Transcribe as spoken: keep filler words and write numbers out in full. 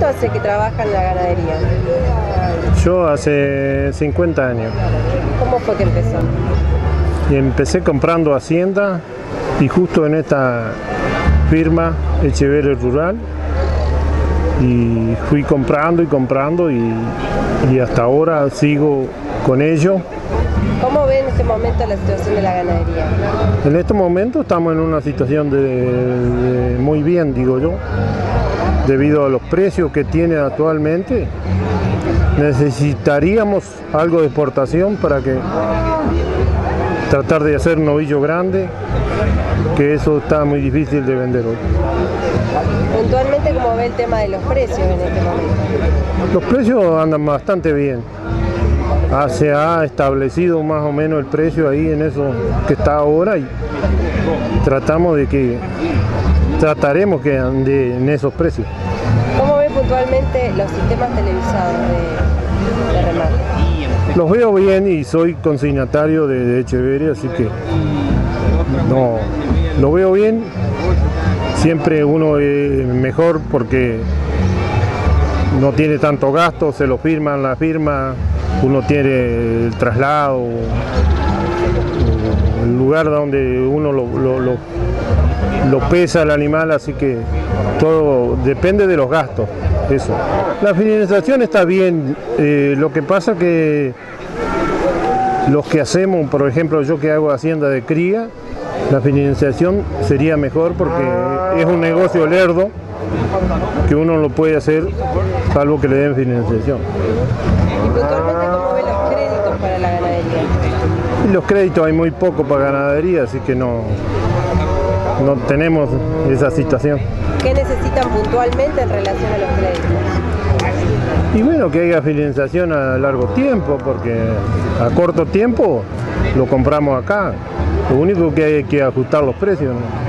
¿Cuánto hace que trabaja en la ganadería? Yo hace cincuenta años. ¿Cómo fue que empezó? Y empecé comprando hacienda y justo en esta firma Echeverri Rural y fui comprando y comprando y, y hasta ahora sigo con ello. ¿Cómo ve en este momento la situación de la ganadería? En este momento estamos en una situación de, de muy bien, digo yo, debido a los precios que tiene actualmente. Necesitaríamos algo de exportación para que tratar de hacer un novillo grande, que eso está muy difícil de vender hoy. Puntualmente, ¿cómo ve el tema de los precios en este momento? Los precios andan bastante bien. Ah, se ha establecido más o menos el precio ahí en eso que está ahora y tratamos de que trataremos que ande en esos precios. ¿Cómo ve puntualmente los sistemas televisados de, de remate? Los veo bien y soy consignatario de, de Echeverri, así que no, lo veo bien. Siempre uno es mejor porque no tiene tanto gasto, se lo firman la firma, uno tiene el traslado, el lugar donde uno lo, lo, lo, lo pesa el animal, así que todo depende de los gastos. Eso. La finalización está bien, eh, lo que pasa que los que hacemos, por ejemplo yo que hago hacienda de cría, la financiación sería mejor porque es un negocio lerdo que uno lo puede hacer salvo que le den financiación. ¿Y puntualmente cómo ve los créditos para la ganadería? Y los créditos hay muy poco para ganadería, así que no, no tenemos esa situación. ¿Qué necesitan puntualmente en relación a los créditos? Y bueno, que haya financiación a largo tiempo, porque a corto tiempo lo compramos acá. Lo único que hay que ajustar los precios, ¿no?